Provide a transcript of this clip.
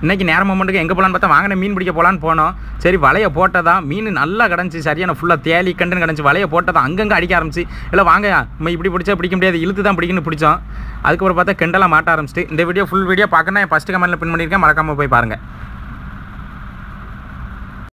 இன்றைக்கி நேரம் மொமெண்ட்டுக்கு எங்கே போகலான்னு பார்த்தா வாங்கின மீன் பிடிக்க போகலான்னு போனோம். சரி வலையை போட்டதான் மீன் நல்லா கிடஞ்சி, சரியான ஃபுல்லாக தேலி கண்டுன்னு கிடஞ்சி. வலையை போட்டதான் அங்கங்கே அடிக்க ஆரம்பிச்சு. இல்லை வாங்க நம்ம இப்படி பிடிச்சா பிடிக்க முடியாது, இழுத்து தான் பிடிக்கணும்னு பிடிச்சோம். அதுக்கப்புறம் பார்த்தா கெண்டெல்லாம் மாட்ட ஆரம்பிச்சிட்டு. இந்த வீடியோ ஃபுல் வீடியோ பார்க்கணும் ஃபஸ்ட்டு கமெண்ட்டில் பின் பண்ணியிருக்கேன், மறக்காமல் போய் பாருங்கள்.